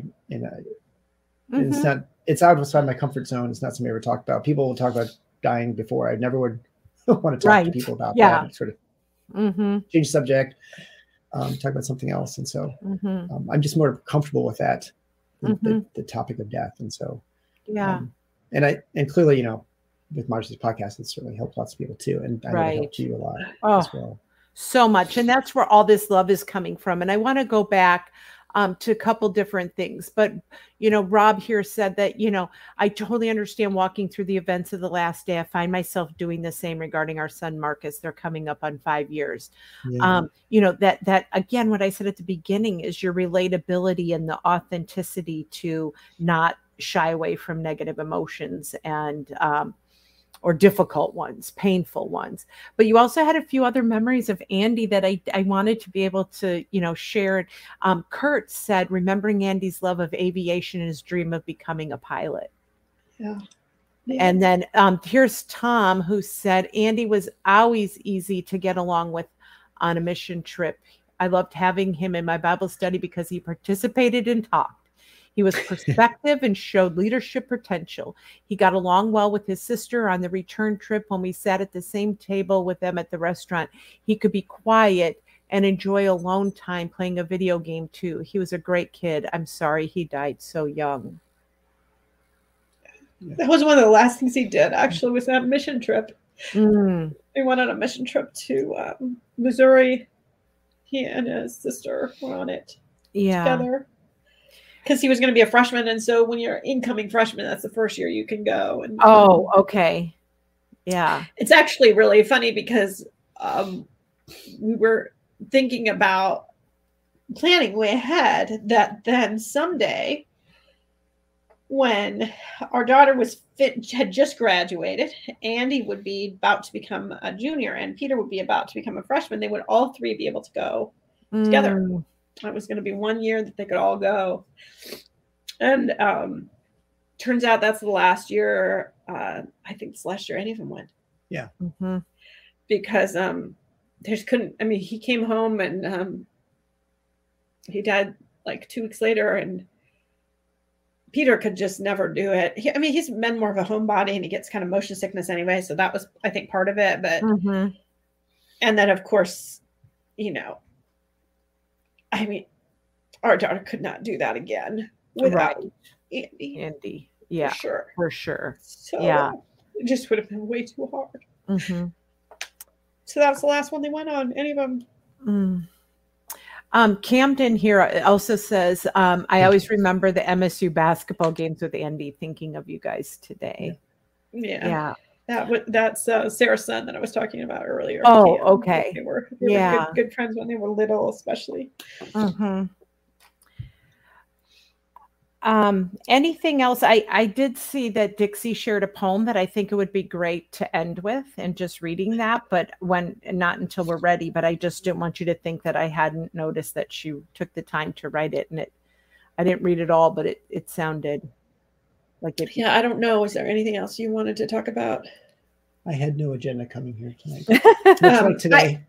It's outside my comfort zone. It's not something I ever talked about. People will talk about dying before. I never would want to talk to people about that. Sort of change the subject, talk about something else. And so I'm just more comfortable with that, the topic of death. And so, and clearly, you know, with Marcy's podcast, it's certainly helped lots of people too. And I know it helped you a lot as well. So much. And that's where all this love is coming from. And I want to go back to a couple different things. But, you know, Rob here said that, you know, I totally understand walking through the events of the last day. I find myself doing the same regarding our son, Marcus. They're coming up on 5 years. You know, that again, what I said at the beginning is your relatability and the authenticity to not shy away from negative emotions and, or difficult ones, painful ones. But you also had a few other memories of Andy that I wanted to be able to, you know, share. Kurt said, remembering Andy's love of aviation and his dream of becoming a pilot. Yeah. And then here's Tom, who said, Andy was always easy to get along with on a mission trip. I loved having him in my Bible study because he participated and talked. He was perspective and showed leadership potential. He got along well with his sister on the return trip when we sat at the same table with them at the restaurant. He could be quiet and enjoy alone time playing a video game too. He was a great kid. I'm sorry he died so young. That was one of the last things he did, actually, was that mission trip. We went on a mission trip to Missouri. He and his sister were on it together. Because he was going to be a freshman, and so when you're incoming freshman, that's the first year you can go. And okay, yeah. It's actually really funny because we were thinking about planning way ahead that then someday, when our daughter had just graduated, Andy would be about to become a junior, and Peter would be about to become a freshman. They would all three be able to go together. It was going to be 1 year that they could all go. And turns out that's the last year. I think it's last year any of them went. Yeah. Because he came home and he died like 2 weeks later, and Peter could just never do it. He's been more of a homebody, and he gets kind of motion sickness anyway. So that was, I think, part of it. But and then, of course, you know, our daughter could not do that again without Andy. Yeah, for sure. So it just would have been way too hard. So that was the last one they went on. Any of them? Camden here also says, I always remember the MSU basketball games with Andy, thinking of you guys today. Yeah. That's Sarah's son that I was talking about earlier. Oh, okay. They were good friends when they were little, especially. Anything else? I did see that Dixie shared a poem that I think it would be great to end with, and just reading that, but not until we're ready. But I just didn't want you to think that I hadn't noticed that she took the time to write it, and I didn't read it all, but it sounded like it. Yeah, I don't know. Is there anything else you wanted to talk about? I had no agenda coming here tonight. Much like today.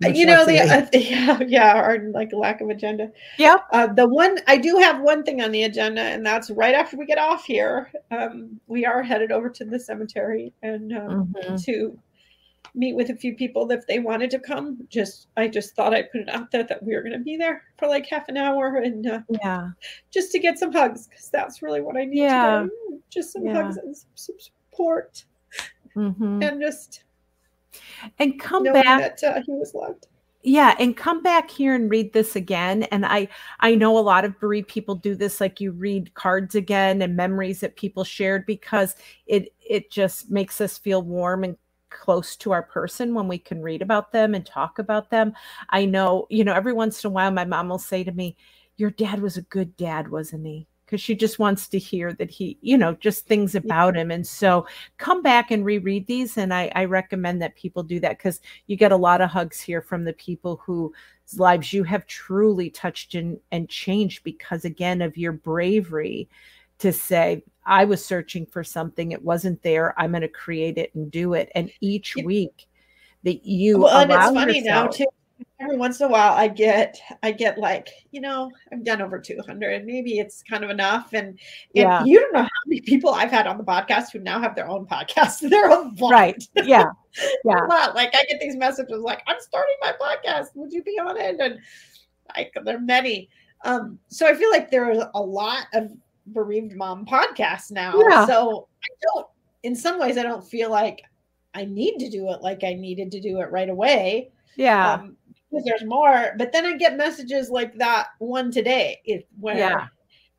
Our like lack of agenda. Yeah. I do have one thing on the agenda, and that's right after we get off here. We are headed over to the cemetery and to meet with a few people if they wanted to come. I just thought I'd put it out there that we were going to be there for like half an hour, and just to get some hugs, because that's really what I need today. Just some hugs and some support. And just come back that he was loved. Yeah, and come back here and read this again. And I know a lot of bereaved people do this, like you read cards again and memories that people shared, because it just makes us feel warm and close to our person when we can read about them and talk about them. I know, every once in a while my mom will say to me, "Your dad was a good dad, wasn't he?" Because she just wants to hear that he, just things about him. And so come back and reread these. And I recommend that people do that, because you get a lot of hugs here from the people whose lives you have truly touched and changed because, again, of your bravery to say, I was searching for something. It wasn't there. I'm going to create it and do it. And each week that you allow and it's funny yourself, now too. Every once in a while I get like, I've done over 200. Maybe it's kind of enough. And you don't know how many people I've had on the podcast who now have their own podcast. Their own blog. Right. Yeah. Yeah. Like I get these messages like, I'm starting my podcast. Would you be on it? And like there are many. So I feel like there is a lot of bereaved mom podcasts now. Yeah. So in some ways, I don't feel like I need to do it like I needed to do it right away. Yeah. Because there's more, but then I get messages like that one today where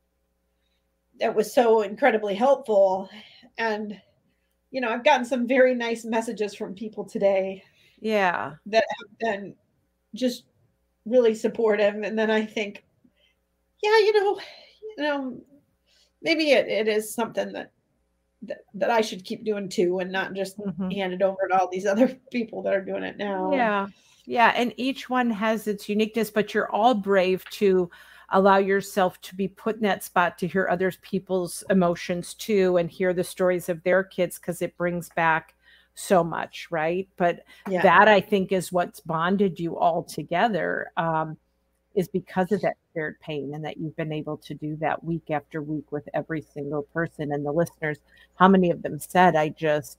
that was so incredibly helpful. And, I've gotten some very nice messages from people today. Yeah. That have been just really supportive. And then I think, maybe it is something that I should keep doing too, and not just hand it over to all these other people that are doing it now. Yeah. Yeah. And each one has its uniqueness, but you're all brave to allow yourself to be put in that spot to hear other people's emotions too, and hear the stories of their kids, because it brings back so much. Right. But that, I think, is what's bonded you all together, is because of that shared pain, and that you've been able to do that week after week with every single person. And the listeners, how many of them said, I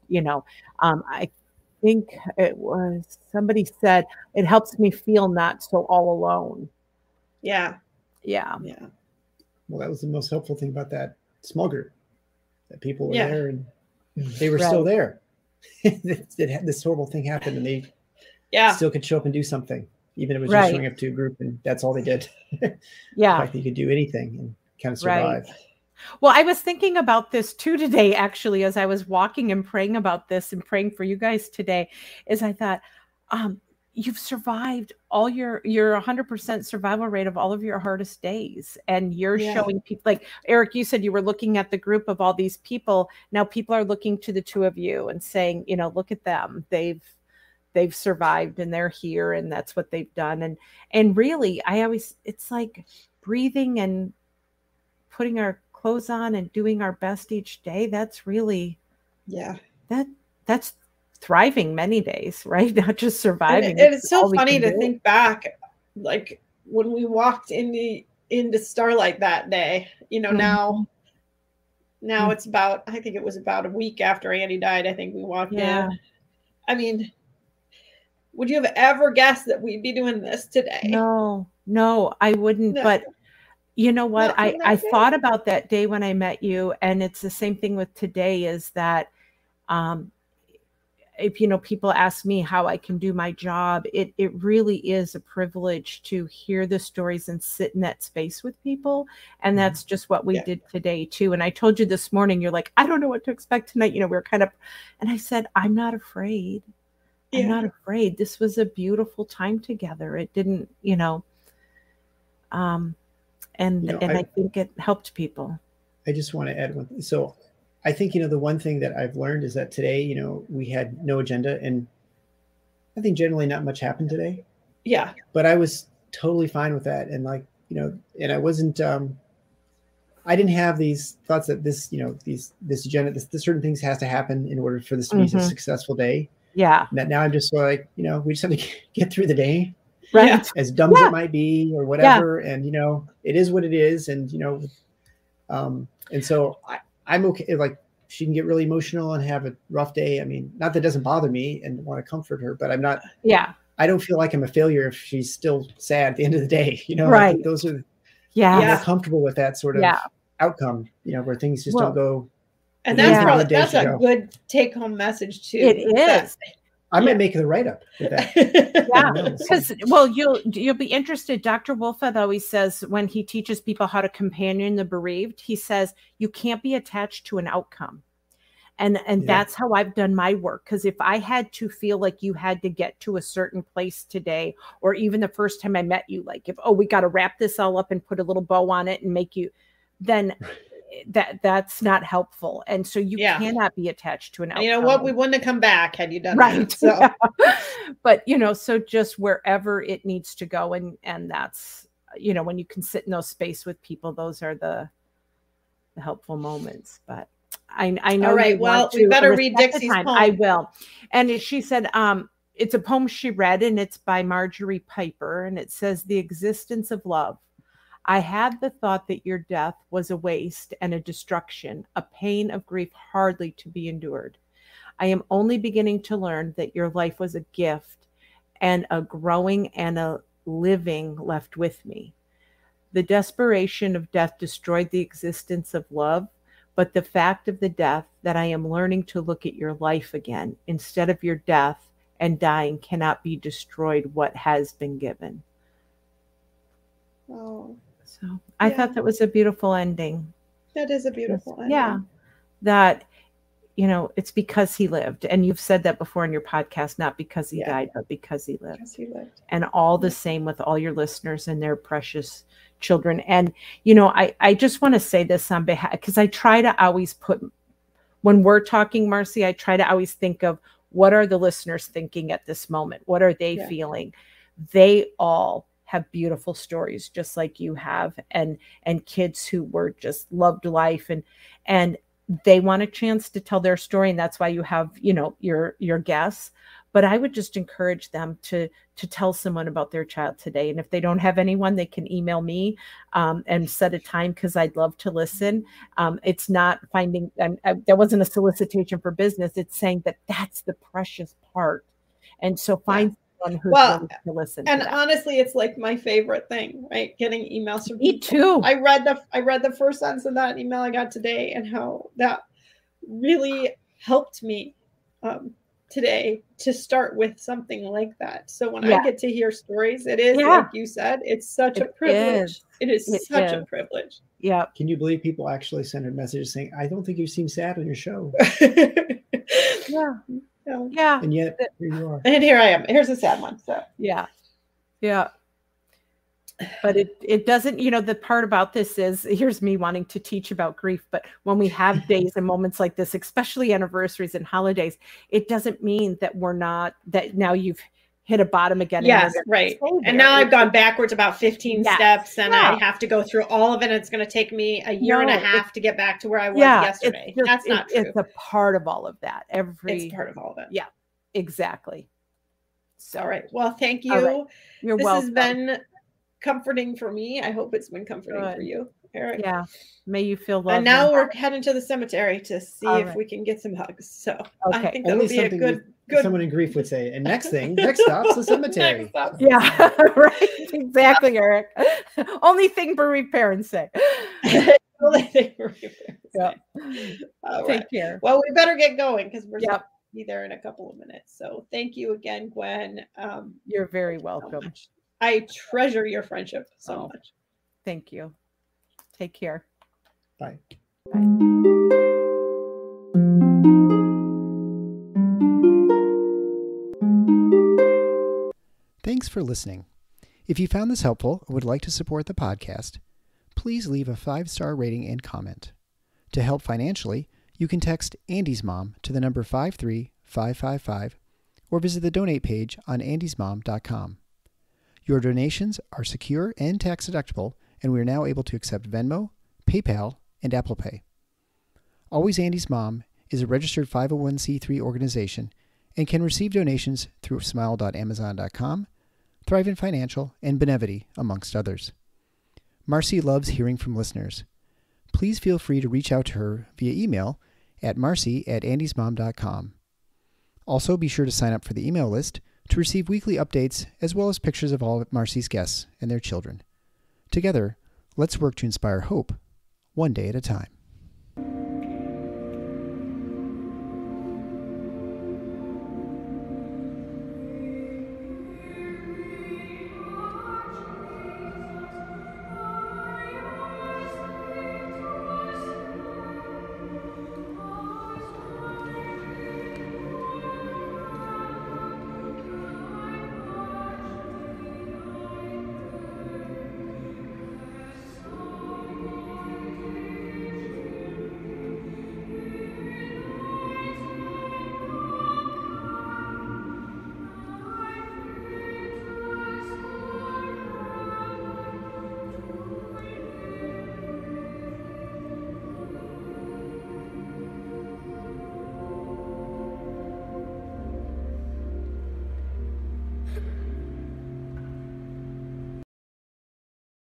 think it was somebody said, it helps me feel not so all alone. Yeah. Well, that was the most helpful thing about that small group, that people were there and they were still there. This horrible thing happened, and they still could show up and do something, even if it was just showing up to a group and that's all they did. The fact that you could do anything and kind of survive. Well, I was thinking about this too today, actually, as I was walking and praying about this and praying for you guys today, is I thought, you've survived all your 100% survival rate of all of your hardest days. And you're showing people, like Eric, you said you were looking at the group of all these people. Now people are looking to the two of you and saying, look at them. They've survived and they're here, and that's what they've done. And really, it's like breathing and putting our clothes on and doing our best each day. That's really, that's thriving many days, right? Not just surviving. And it's so funny to think back, like when we walked into Starlight that day, now it's about, I think it was about a week after Andy died. I think we walked in. I mean, would you have ever guessed that we'd be doing this today? No, I wouldn't. No. But you know what? I thought about that day when I met you, and it's the same thing with today, is that if people ask me how I can do my job, it really is a privilege to hear the stories and sit in that space with people. And that's just what we did today too. And I told you this morning, you're like, I don't know what to expect tonight. We're kind of, and I said, I'm not afraid. I'm not afraid. This was a beautiful time together. It didn't, and I think it helped people. I just want to add one thing. So I think, the one thing that I've learned is that today, we had no agenda, and I think generally not much happened today. Yeah. But I was totally fine with that. And and I wasn't, I didn't have these thoughts that this agenda, this certain things has to happen in order for this to be a successful day. Yeah. Now I'm just like, we just have to get through the day. Right. As dumb as it might be or whatever. Yeah. And, it is what it is. And, and so I'm okay. Like, she can get really emotional and have a rough day. I mean, not that it doesn't bother me and want to comfort her, but I'm not, I don't feel like I'm a failure if she's still sad at the end of the day, Right. Like those are, I'm more comfortable with that sort of outcome, where things just don't go. And that's a good take home message too. It is. I might make the write up with that. Because you'll be interested. Dr. Wolfeth always says when he teaches people how to companion the bereaved, he says you can't be attached to an outcome. And that's how I've done my work. Because if I had to feel like you had to get to a certain place today, or even the first time I met you, like we got to wrap this all up and put a little bow on it and make you, then that's not helpful. And so you cannot be attached to an outcome. You know what? We wouldn't have come back had you done right. that. So. But, so just wherever it needs to go. And that's, when you can sit in those space with people, those are the helpful moments. But I know. All right. Well, we better read Dixie's poem. I will. And she said, it's a poem she read, and it's by Marjorie Piper. And it says, "The existence of love. I had the thought that your death was a waste and a destruction, a pain of grief hardly to be endured. I am only beginning to learn that your life was a gift, and a growing and a living left with me. The desperation of death destroyed the existence of love, but the fact of the death that I am learning to look at your life again instead of your death and dying cannot be destroyed what has been given." Oh. So I thought that was a beautiful ending. That is a beautiful ending. Yeah. That, it's because he lived. And you've said that before in your podcast, not because he died, but because he lived. Because he lived. And all the same with all your listeners and their precious children. And, I just want to say this on behalf, because I try to always when we're talking, Marcy, I try to always think of what are the listeners thinking at this moment? What are they feeling? They all have beautiful stories just like you have, and kids who were just loved life, and they want a chance to tell their story. And that's why you have, your guests. But I would just encourage them to tell someone about their child today. And if they don't have anyone, they can email me and set a time, because I'd love to listen. It's not finding, that wasn't a solicitation for business. It's saying that that's the precious part. And so find who's willing to listen. And honestly, it's like my favorite thing, right? Getting emails from me people. Too. I read the first sentence of that email I got today, and how that really helped me today to start with something like that. So when I get to hear stories, it is like you said, it's such a privilege. It is such a privilege. Yeah. Can you believe people actually send a message saying, "I don't think you seem sad on your show"? Yeah. And yet here you are. And here I am. Here's a sad one. So yeah. But it doesn't, the part about this is, here's me wanting to teach about grief, but when we have days and moments like this, especially anniversaries and holidays, it doesn't mean that that now you've hit a bottom again. Yes, right. And now I've gone backwards about 15 steps, and I have to go through all of it. And it's going to take me a year and a half to get back to where I was yesterday. That's not true. It's a part of all of that. It's part of all of it. Yeah, exactly. So, all right. Well, thank you. Right. You're welcome. This has been comforting for me. I hope it's been comforting for you, Eric. Yeah. May you feel loved. And now we're heading to the cemetery to see if we can get some hugs. So I think that'll be a good. Someone in grief would say, and next stop's the cemetery. Yeah, right. Exactly, Eric. Only thing bereaved parents say. Only thing bereaved parents say. Take care. Well, we better get going, because we're going to be there in a couple of minutes. So thank you again, Gwen. You're very welcome. So I treasure your friendship so much. Thank you. Take care. Bye. Bye. Thanks for listening. If you found this helpful or would like to support the podcast, please leave a 5-star rating and comment. To help financially, you can text Andy's Mom to the number 53555 or visit the donate page on andysmom.com. Your donations are secure and tax deductible, and we are now able to accept Venmo, PayPal, and Apple Pay. Always Andy's Mom is a registered 501c3 organization and can receive donations through smile.amazon.com, Thrivent Financial, and Benevity, amongst others. Marcy loves hearing from listeners. Please feel free to reach out to her via email at marcy@andysmom.com. Also, be sure to sign up for the email list to receive weekly updates as well as pictures of all of Marcy's guests and their children. Together, let's work to inspire hope, one day at a time.